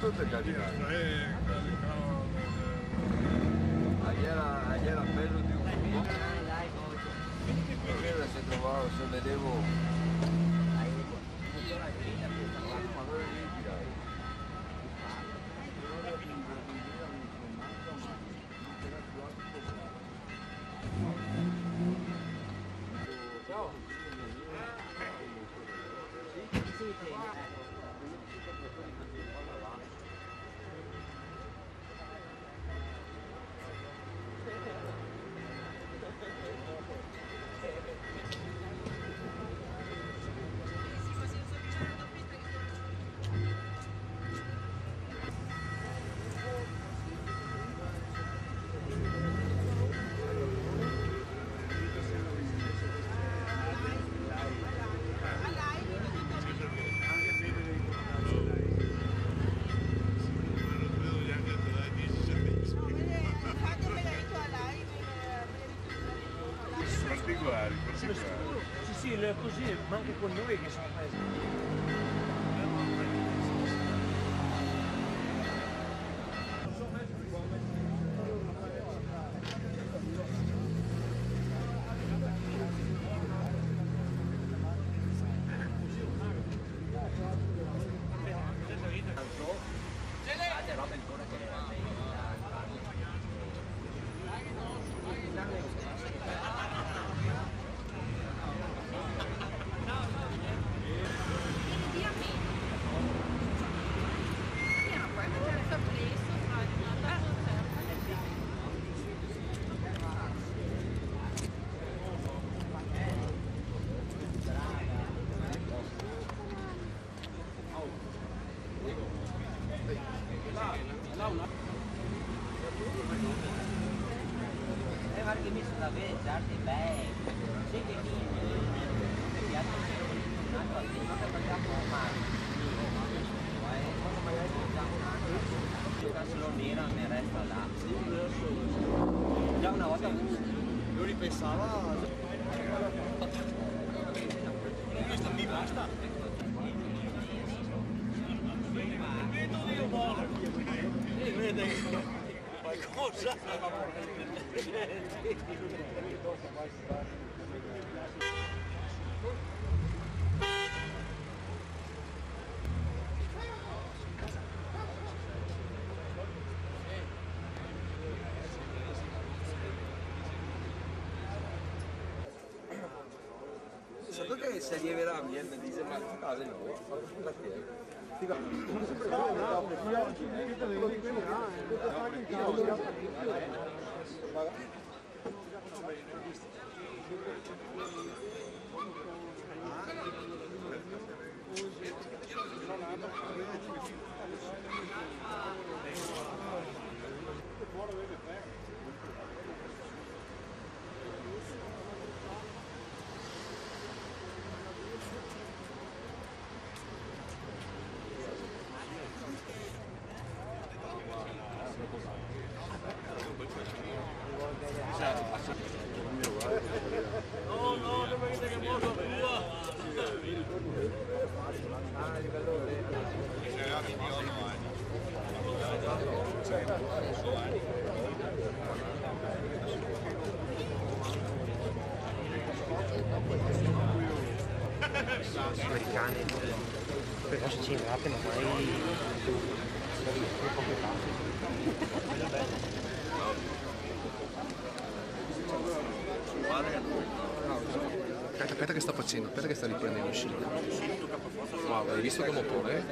non te capirà. Ayer al perro di un po'. Perché se trovavo, se vedevo. Ciao. Particolari. Sì, sì, così, ma anche con noi che sono paesi. Guarda che mi sono vezzati bene, sì che mi piace un altro altro che facciamo male, quando magari facciamo un altro, giocassero nero mi resta là, già una volta lo ripensava, questo mi basta. Vede qualcosa. Sapevo che se arriverà mi dice ma casa no, perché? No, no, non mi dite che è morto tua! Americani per cosa ci ingrate ma mai aspetta che sta facendo, aspetta che sta riprendendo il scimmio. Wow, hai visto che motore?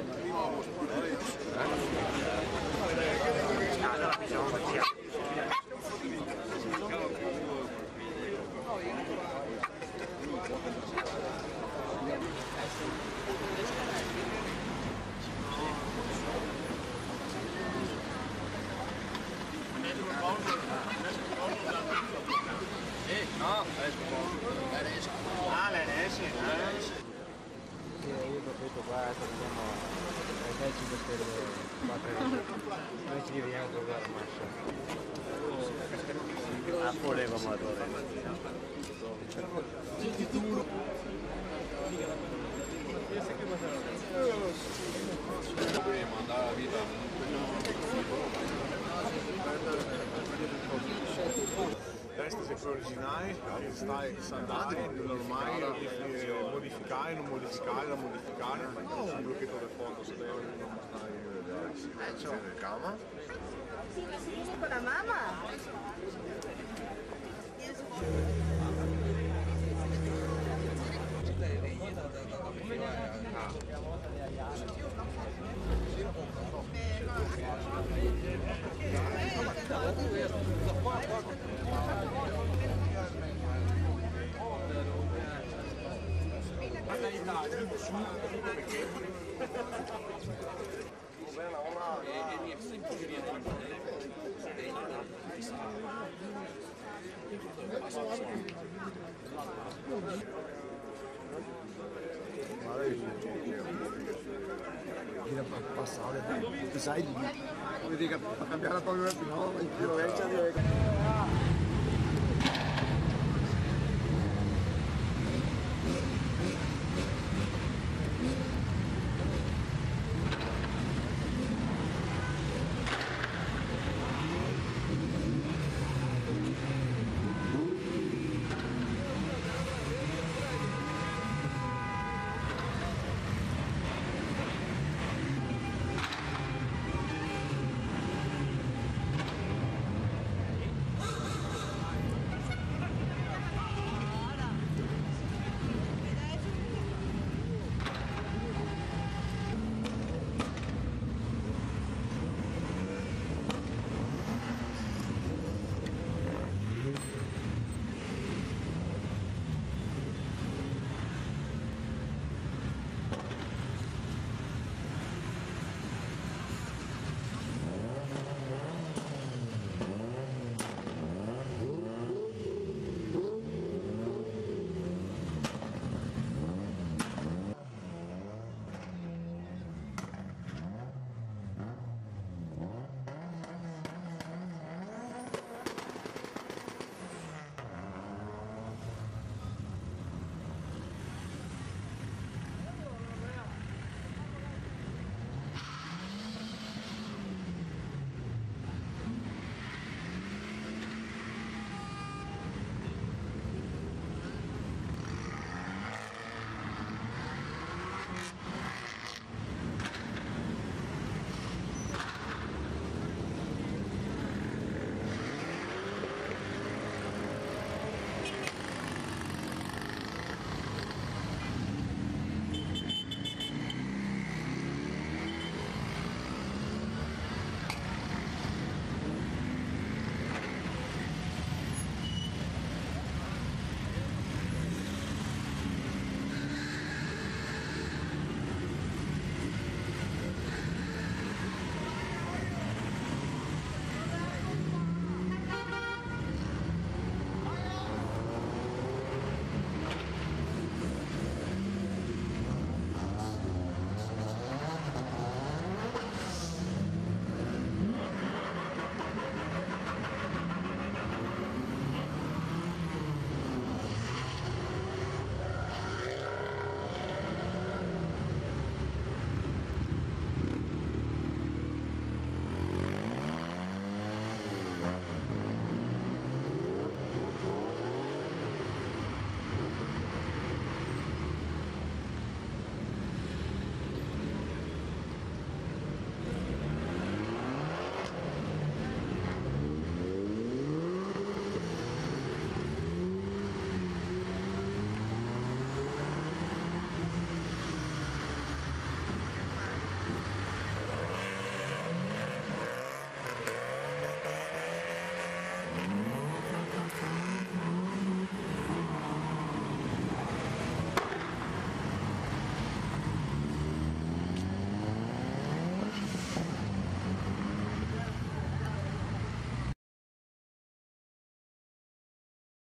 No, l'NS. Io ho detto qua torniamo ai 5 stelle 4 noi ci viviamo proprio alla mascia A volevamo adorare. Dobbiamo andare alla vita. Testa sempre originale, stai standard, normale, modificare, non modificare, da modificare, un blocchetto del fondo, se devo non stai c'è il cama. Con la mamma? Passare, sai, vuol dire che per cambiare la tua no, in violenza